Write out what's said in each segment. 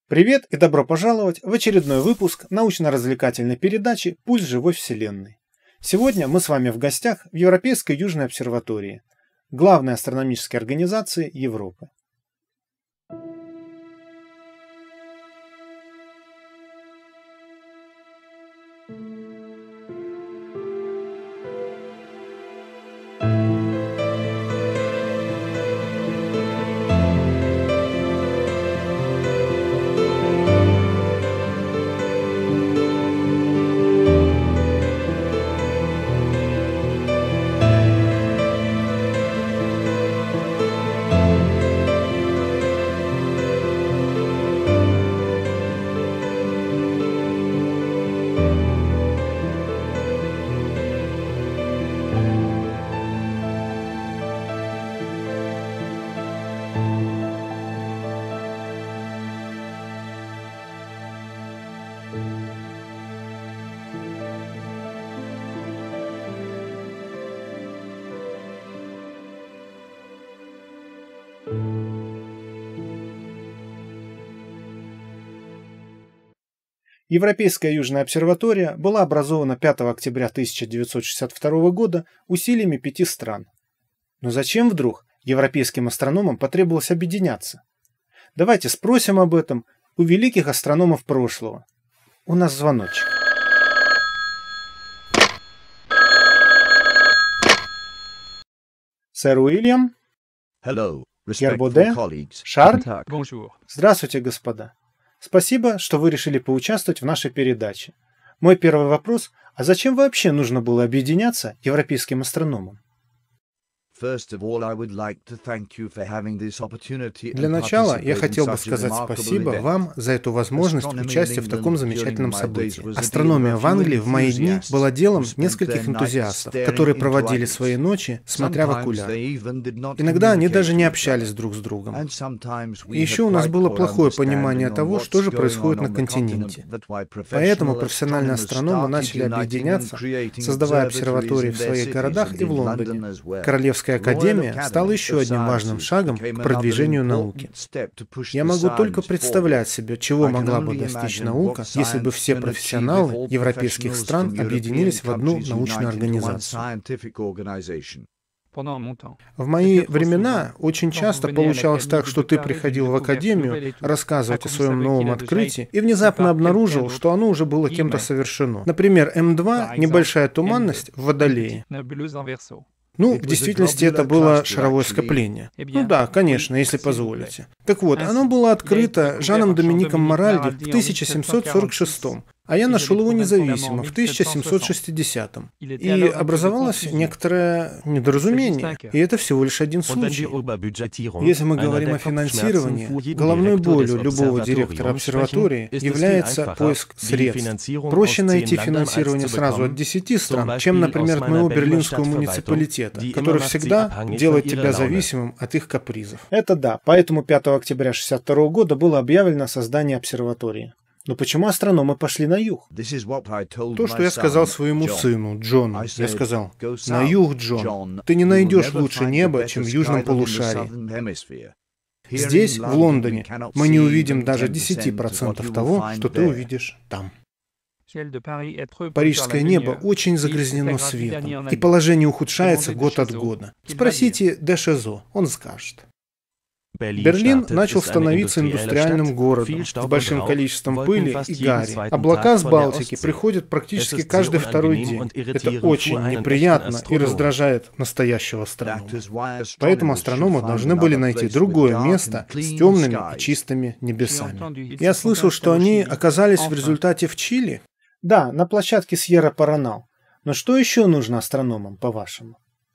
Привет и добро пожаловать в очередной выпуск научно-развлекательной передачи «Пульс живой Вселенной». Сегодня мы с вами в гостях в Европейской Южной обсерватории, главной астрономической организации Европы. Европейская Южная обсерватория была образована 5 октября 1962 года усилиями 5 стран. Но зачем вдруг европейским астрономам потребовалось объединяться? Давайте спросим об этом у великих астрономов прошлого. У нас звоночек. Сэр Уильям, Гербоде, Шарль. Здравствуйте, господа. Спасибо, что вы решили поучаствовать в нашей передаче. Мой первый вопрос – а зачем вообще нужно было объединяться европейским астрономам? Для начала я хотел бы сказать спасибо вам за эту возможность участия в таком замечательном событии. Астрономия в Англии в мои дни была делом нескольких энтузиастов, которые проводили свои ночи, смотря в окуляр. Иногда они даже не общались друг с другом. И еще у нас было плохое понимание того, что же происходит на континенте. Поэтому профессиональные астрономы начали объединяться, создавая обсерватории в своих городах и в Лондоне. Королевская академия стала еще одним важным шагом к продвижению науки. Я могу только представлять себе, чего могла бы достичь наука, если бы все профессионалы европейских стран объединились в одну научную организацию. В мои времена очень часто получалось так, что ты приходил в академию рассказывать о своем новом открытии и внезапно обнаружил, что оно уже было кем-то совершено. Например, М2 – небольшая туманность в Водолее. Ну, в действительности это было шаровое скопление. Ну да, конечно, если позволите. Так вот, оно было открыто Жаном Домиником Маральди в 1746, а я нашел его независимо в 1760. И образовалось некоторое недоразумение. И это всего лишь один случай. Если мы говорим о финансировании, головной болью любого директора обсерватории является поиск средств. Проще найти финансирование сразу от 10 стран, чем, например, от моего берлинского муниципалитета, который всегда делает тебя зависимым от их капризов. Это да, поэтому 5 октября 1962 года было объявлено создание обсерватории. Но почему астрономы пошли на юг? То, что я сказал своему сыну, Джону. Я сказал: на юг, Джон, ты не найдешь лучше неба, чем в южном полушарии. Здесь, в Лондоне, мы не увидим даже 10% того, что ты увидишь там. Парижское небо очень загрязнено светом, и положение ухудшается год от года. Спросите де Шезо, он скажет. Берлин начал становиться индустриальным городом с большим количеством пыли и гари. Облака с Балтики приходят практически каждый второй день. Это очень неприятно и раздражает настоящего астронома. Поэтому астрономы должны были найти другое место с темными и чистыми небесами. Я слышал, что они оказались в результате в Чили. Да, на площадке Сьерра-Паранал. Но что еще нужно астрономам, по-вашему?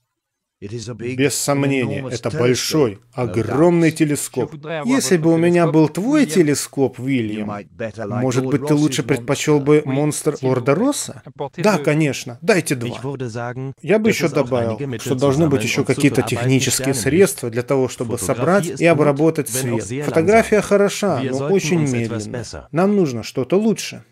Без сомнения, это большой, огромный телескоп. Если бы у меня был твой телескоп, Уильям, может быть, ты лучше предпочел бы монстр Лорда Росса? Да, конечно, дайте 2. Я бы еще добавил, что должны быть еще какие-то технические средства для того, чтобы собрать и обработать свет. Фотография хороша, но очень медленная. Нам нужно что-то лучше.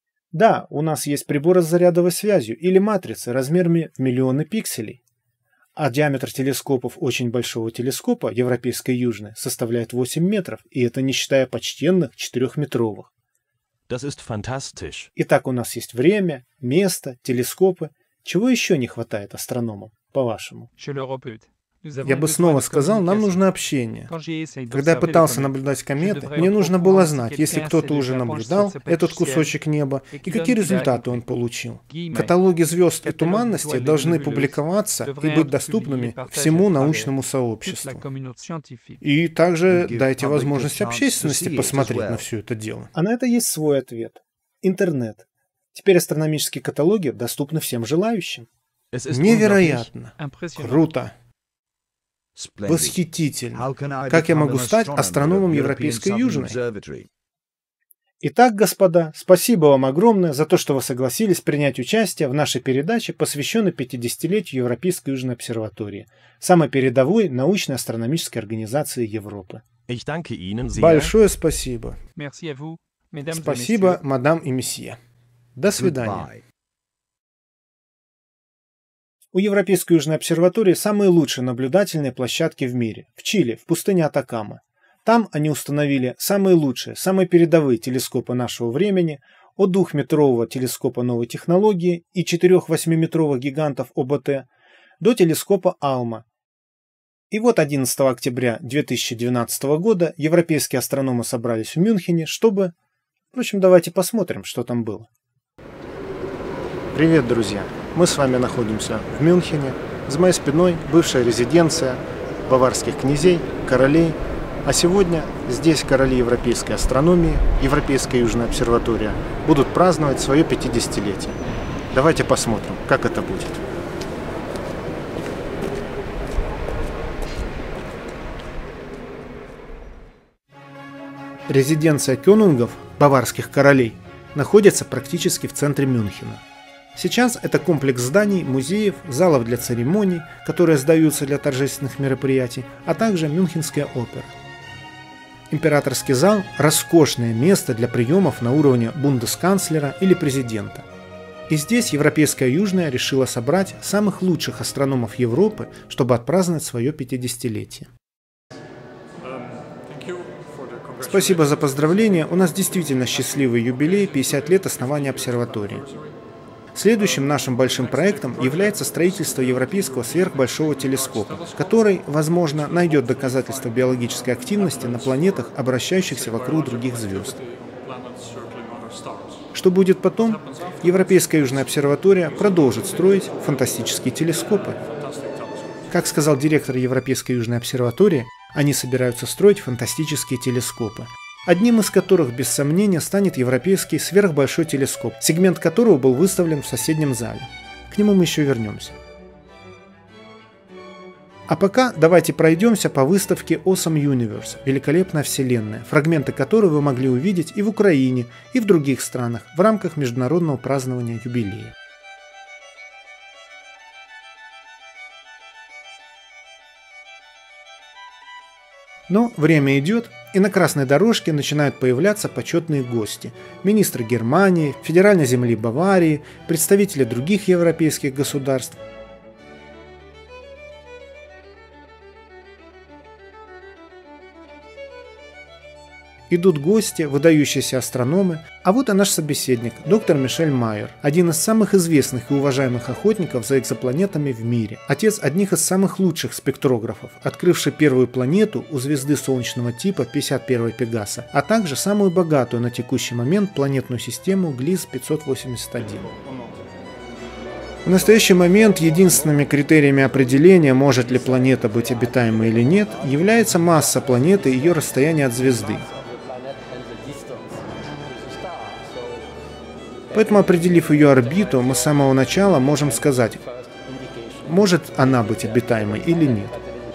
Да, у нас есть приборы с зарядовой связью или матрицы размерами в миллионы пикселей. А диаметр телескопов очень большого телескопа, европейской южной, составляет 8 метров, и это не считая почтенных 4-метровых. Das ist fantastisch. Итак, у нас есть время, место, телескопы. Чего еще не хватает астрономам, по-вашему? Я бы снова сказал, нам нужно общение. Когда я пытался наблюдать кометы, мне нужно было знать, если кто-то уже наблюдал этот кусочек неба и какие результаты он получил. Каталоги звезд и туманностей должны публиковаться и быть доступными всему научному сообществу. И также дайте возможность общественности посмотреть на все это дело. А на это есть свой ответ. Интернет. Теперь астрономические каталоги доступны всем желающим. Невероятно. Круто. Восхитительно. Как я могу стать астрономом Европейской Южной? Итак, господа, спасибо вам огромное за то, что вы согласились принять участие в нашей передаче, посвященной 50-летию Европейской Южной обсерватории, самой передовой научной астрономической организации Европы. Большое спасибо. Спасибо, мадам и месье. До свидания. У Европейской Южной обсерватории самые лучшие наблюдательные площадки в мире, в Чили, в пустыне Атакама. Там они установили самые лучшие, самые передовые телескопы нашего времени, от 2-метрового телескопа новой технологии и 4-8-метровых гигантов ОБТ до телескопа ALMA. И вот 11 октября 2012 года европейские астрономы собрались в Мюнхене, чтобы... Впрочем, давайте посмотрим, что там было. Привет, друзья! Мы с вами находимся в Мюнхене. За моей спиной бывшая резиденция баварских князей, королей. А сегодня здесь короли европейской астрономии, Европейская Южная обсерватория, будут праздновать свое 50-летие. Давайте посмотрим, как это будет. Резиденция Кёнингов, баварских королей, находится практически в центре Мюнхена. Сейчас это комплекс зданий, музеев, залов для церемоний, которые сдаются для торжественных мероприятий, а также Мюнхенская опера. Императорский зал – роскошное место для приемов на уровне бундесканцлера или президента. И здесь Европейская Южная решила собрать самых лучших астрономов Европы, чтобы отпраздновать свое 50-летие. Спасибо за поздравления, у нас действительно счастливый юбилей, 50 лет основания обсерватории. Следующим нашим большим проектом является строительство европейского сверхбольшого телескопа, который, возможно, найдет доказательства биологической активности на планетах, обращающихся вокруг других звезд. Что будет потом? Европейская Южная обсерватория продолжит строить фантастические телескопы. Как сказал директор Европейской Южной обсерватории, они собираются строить фантастические телескопы, одним из которых, без сомнения, станет европейский сверхбольшой телескоп, сегмент которого был выставлен в соседнем зале. К нему мы еще вернемся. А пока давайте пройдемся по выставке Awesome Universe, великолепная вселенная, фрагменты которой вы могли увидеть и в Украине, и в других странах в рамках международного празднования юбилея. Но время идет, и на красной дорожке начинают появляться почетные гости. Министры Германии, федеральной земли Баварии, представители других европейских государств. Идут гости, выдающиеся астрономы, а вот и наш собеседник, доктор Мишель Майер, один из самых известных и уважаемых охотников за экзопланетами в мире, отец одних из самых лучших спектрографов, открывший первую планету у звезды солнечного типа 51 Пегаса, а также самую богатую на текущий момент планетную систему Gliese 581. В настоящий момент единственными критериями определения, может ли планета быть обитаемой или нет, является масса планеты и ее расстояние от звезды. Поэтому, определив ее орбиту, мы с самого начала можем сказать, может она быть обитаемой или нет.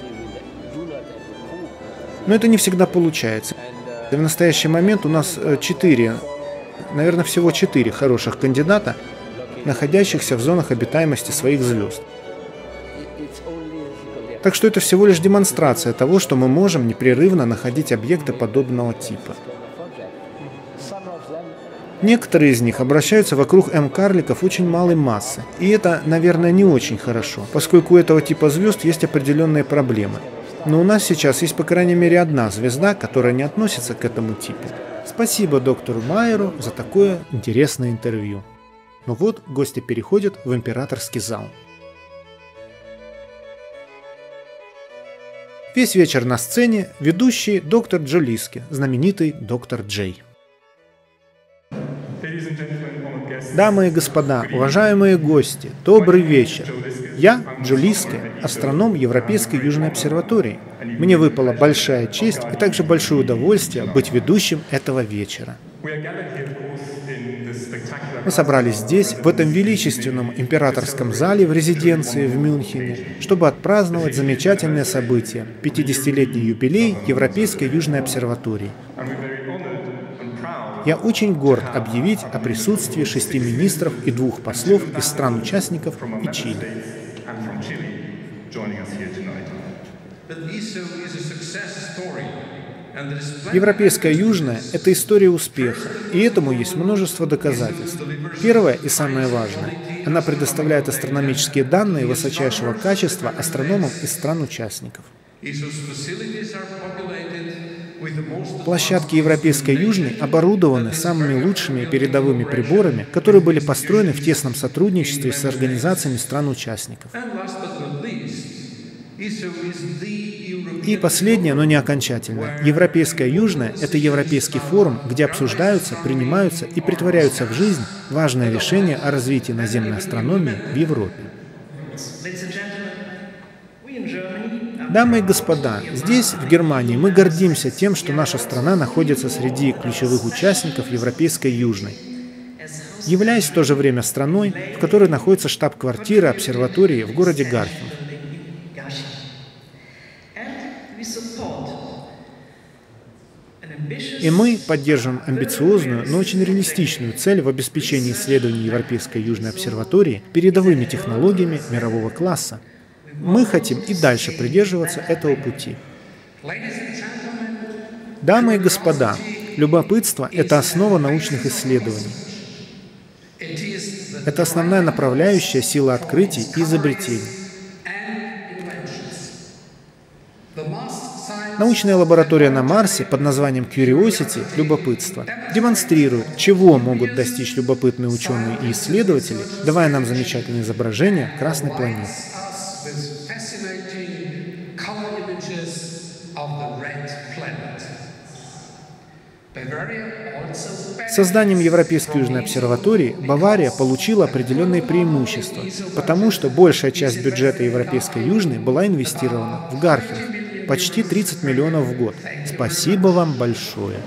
Но это не всегда получается. И в настоящий момент у нас всего 4 хороших кандидата, находящихся в зонах обитаемости своих звезд. Так что это всего лишь демонстрация того, что мы можем непрерывно находить объекты подобного типа. Некоторые из них обращаются вокруг М-карликов очень малой массы. И это, наверное, не очень хорошо, поскольку у этого типа звезд есть определенные проблемы. Но у нас сейчас есть, по крайней мере, одна звезда, которая не относится к этому типу. Спасибо доктору Майеру за такое интересное интервью. Ну вот, гости переходят в императорский зал. Весь вечер на сцене ведущий доктор Джолиски, знаменитый доктор Джей. Дамы и господа, уважаемые гости, добрый вечер. Я Джолиски, астроном Европейской Южной обсерватории. Мне выпала большая честь и также большое удовольствие быть ведущим этого вечера. Мы собрались здесь, в этом величественном императорском зале в резиденции в Мюнхене, чтобы отпраздновать замечательное событие – 50-летний юбилей Европейской Южной обсерватории. Я очень горд объявить о присутствии 6 министров и 2 послов из стран-участников и Чили. Европейская Южная – это история успеха, и этому есть множество доказательств. Первое и самое важное – она предоставляет астрономические данные высочайшего качества астрономам из стран-участников. Площадки Европейской Южной оборудованы самыми лучшими передовыми приборами, которые были построены в тесном сотрудничестве с организациями стран-участников. И последнее, но не окончательное. Европейская Южная – это европейский форум, где обсуждаются, принимаются и претворяются в жизнь важные решения о развитии наземной астрономии в Европе. Дамы и господа, здесь, в Германии, мы гордимся тем, что наша страна находится среди ключевых участников Европейской Южной, являясь в то же время страной, в которой находится штаб-квартира обсерватории в городе Гархен. И мы поддерживаем амбициозную, но очень реалистичную цель в обеспечении исследований Европейской Южной обсерватории передовыми технологиями мирового класса. Мы хотим и дальше придерживаться этого пути. Дамы и господа, любопытство – это основа научных исследований. Это основная направляющая сила открытий и изобретений. Научная лаборатория на Марсе под названием Curiosity – любопытство, демонстрирует, чего могут достичь любопытные ученые и исследователи, давая нам замечательные изображения Красной планеты. Созданием Европейской Южной обсерватории Бавария получила определенные преимущества, потому что большая часть бюджета Европейской Южной была инвестирована в Гархен, почти 30 миллионов в год. Спасибо вам большое.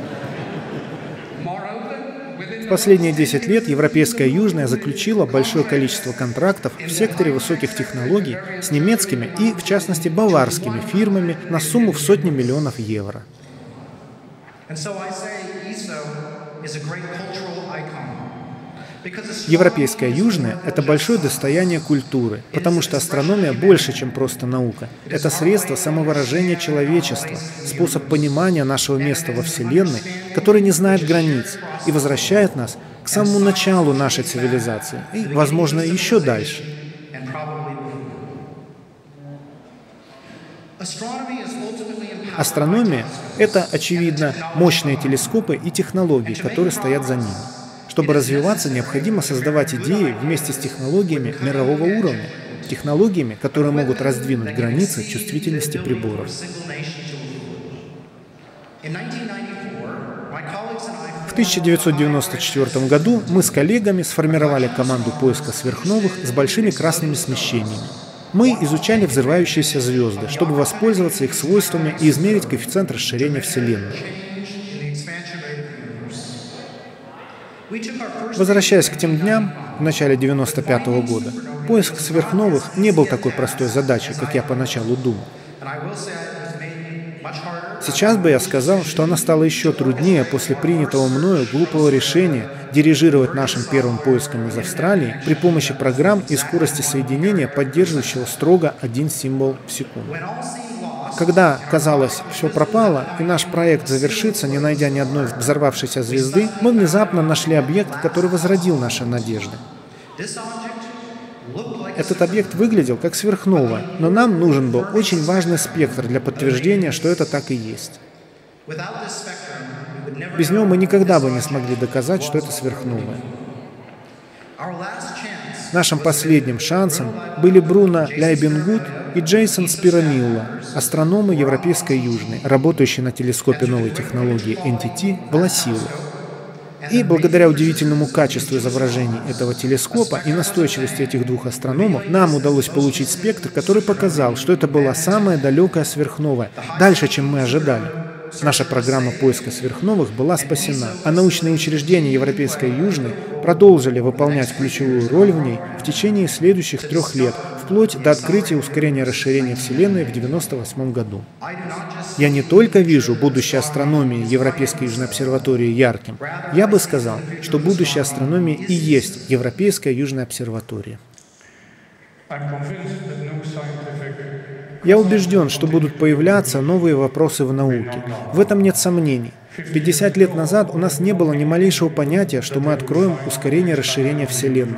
В последние 10 лет Европейская Южная заключила большое количество контрактов в секторе высоких технологий с немецкими и, в частности, баварскими фирмами на сумму в сотни миллионов евро. Европейская Южная – это большое достояние культуры, потому что астрономия больше, чем просто наука. Это средство самовыражения человечества, способ понимания нашего места во Вселенной, который не знает границ и возвращает нас к самому началу нашей цивилизации и, возможно, еще дальше. Астрономия – это, очевидно, мощные телескопы и технологии, которые стоят за ними. Чтобы развиваться, необходимо создавать идеи вместе с технологиями мирового уровня, технологиями, которые могут раздвинуть границы чувствительности приборов. В 1994 году мы с коллегами сформировали команду поиска сверхновых с большими красными смещениями. Мы изучали взрывающиеся звезды, чтобы воспользоваться их свойствами и измерить коэффициент расширения Вселенной. Возвращаясь к тем дням, в начале 1995 года, поиск сверхновых не был такой простой задачей, как я поначалу думал. Сейчас бы я сказал, что она стала еще труднее после принятого мною глупого решения дирижировать нашим первым поиском из Австралии при помощи программ и скорости соединения, поддерживающего строго один символ в секунду. Когда, казалось, все пропало, и наш проект завершится, не найдя ни одной взорвавшейся звезды, мы внезапно нашли объект, который возродил наши надежды. Этот объект выглядел как сверхновая, но нам нужен был очень важный спектр для подтверждения, что это так и есть. Без него мы никогда бы не смогли доказать, что это сверхновая. Нашим последним шансом были Бруно Лейбенгут и Джейсон Спиромилло, астрономы Европейской Южной, работающие на телескопе новой технологии NTT в Лосило. И благодаря удивительному качеству изображений этого телескопа и настойчивости этих двух астрономов нам удалось получить спектр, который показал, что это была самая далекая сверхновая, дальше, чем мы ожидали. Наша программа поиска сверхновых была спасена, а научные учреждения Европейской Южной продолжили выполнять ключевую роль в ней в течение следующих 3 лет, вплоть до открытия ускорения расширения Вселенной в 1998 году. Я не только вижу будущее астрономии Европейской Южной обсерватории ярким, я бы сказал, что будущее астрономии и есть Европейская Южная обсерватория. Я убежден, что будут появляться новые вопросы в науке. В этом нет сомнений. 50 лет назад у нас не было ни малейшего понятия, что мы откроем ускорение расширения Вселенной.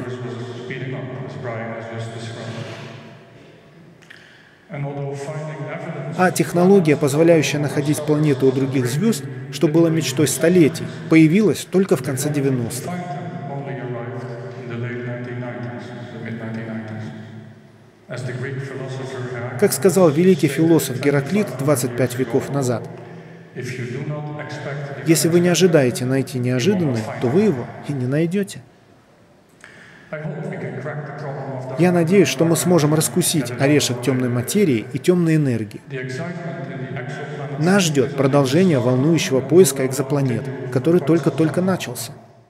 А технология, позволяющая находить планеты у других звезд, что было мечтой столетий, появилась только в конце 90-х. Как сказал великий философ Гераклит 25 веков назад, если вы не ожидаете найти неожиданное, то вы его и не найдете. Я надеюсь, что мы сможем раскусить орешек темной материи и темной энергии. Нас ждет продолжение волнующего поиска экзопланет, который только-только начался.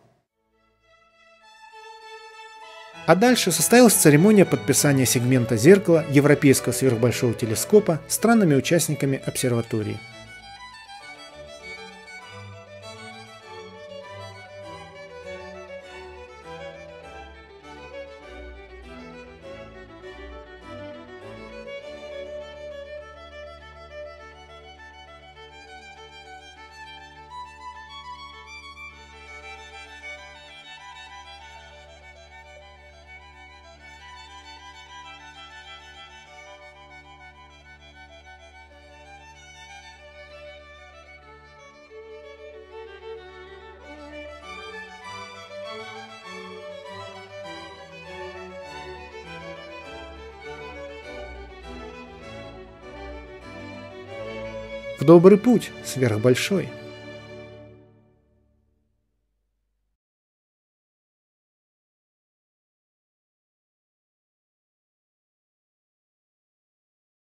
А дальше состоялась церемония подписания сегмента зеркала Европейского сверхбольшого телескопа странами-участниками обсерватории. В добрый путь, сверхбольшой.